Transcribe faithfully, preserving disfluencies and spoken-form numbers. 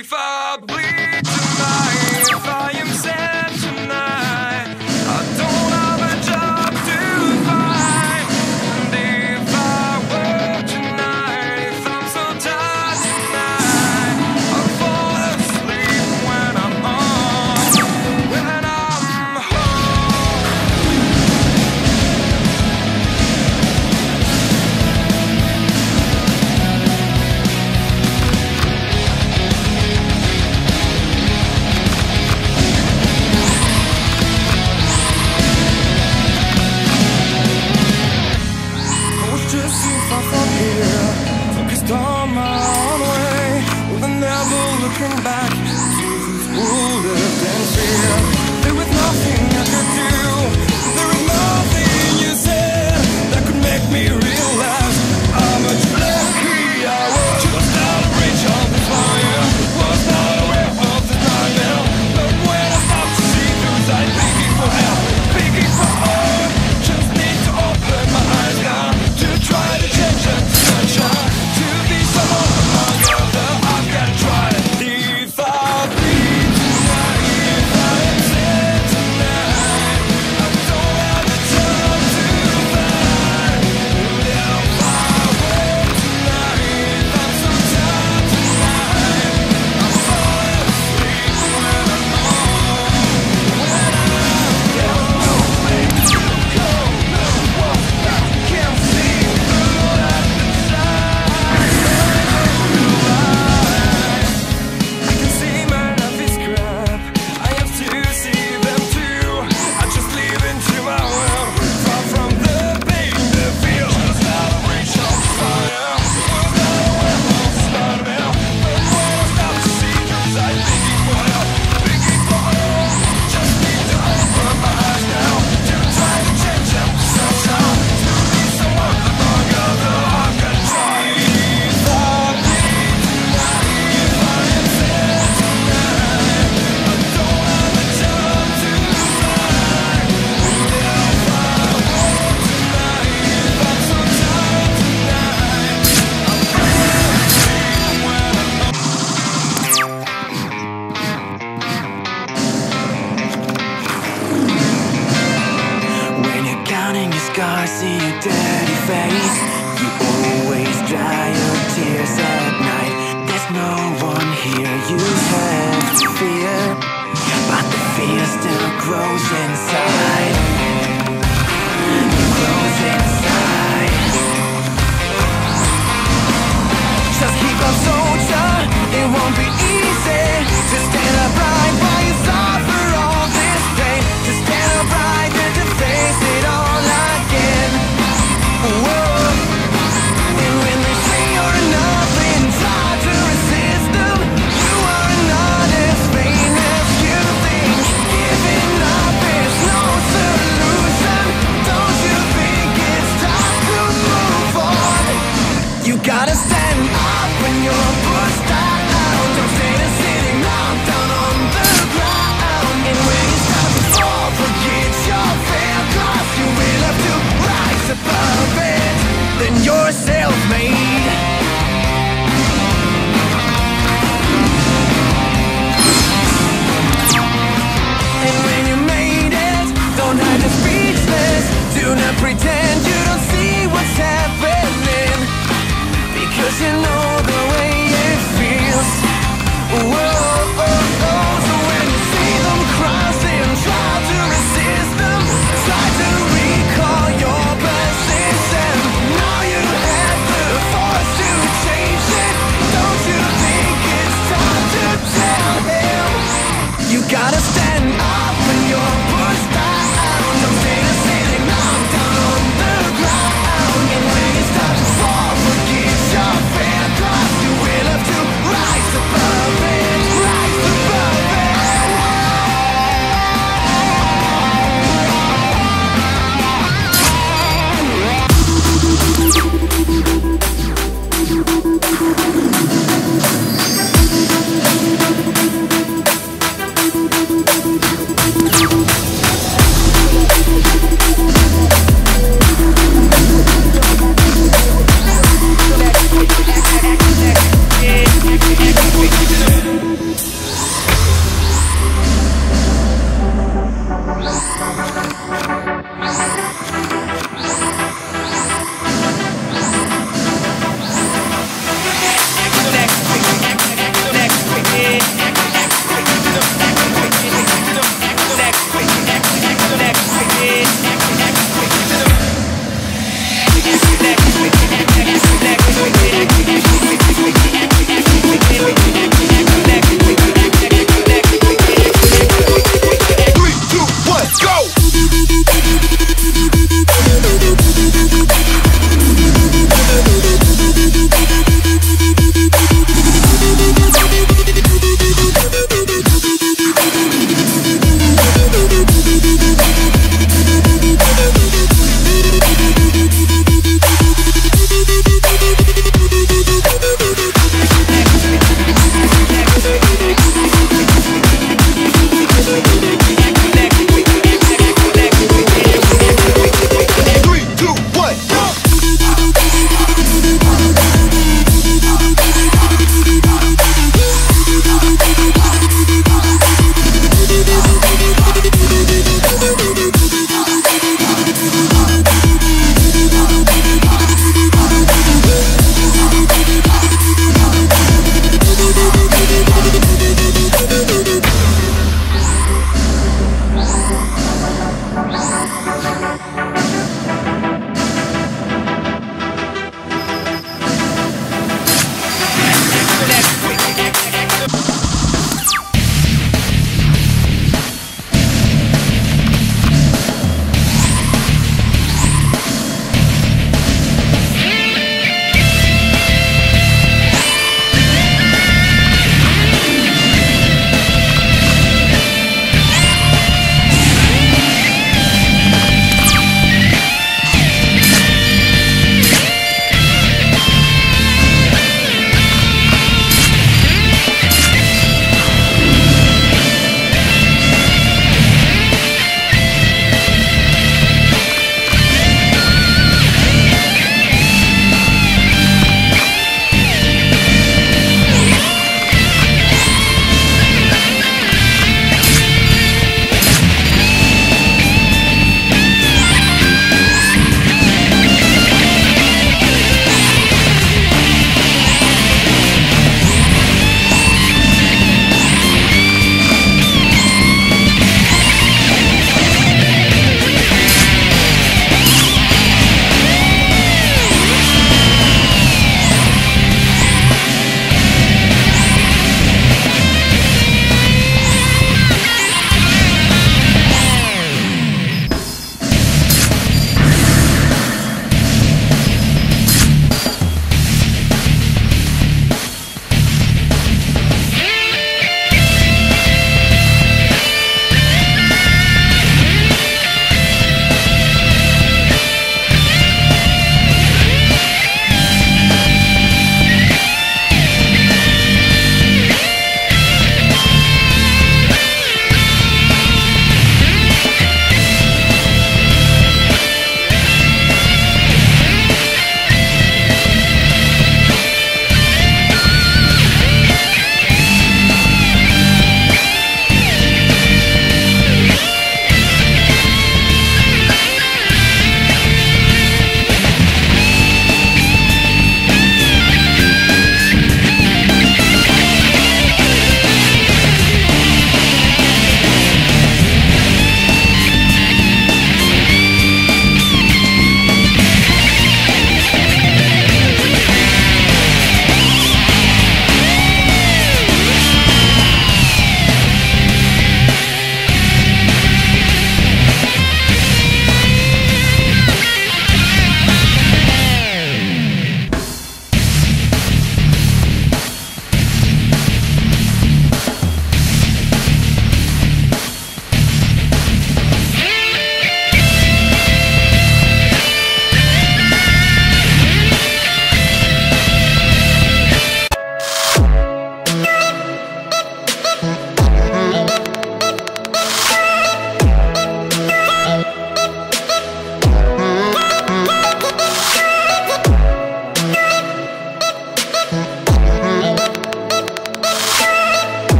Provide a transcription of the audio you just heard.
If I bleed tonight, if I am sad tonight, I don't have a job to find. And if I work tonight, if I'm so tired tonight, I'll fall asleep when I'm home, when I'm on my own way, with never looking back to those who lived in fear. There was nothing I could do, there was nothing you said that could make me realize how much lucky I was. Was out of reach of the fire, was not aware of the nightmare. But when I stopped to see through sight, begging for help, begging for hope, just need to open my eyes now to try to change the sunshine. See your dirty face, you always dry your tears at night. There's no one here you have to fear, but the fear still grows inside. It grows inside.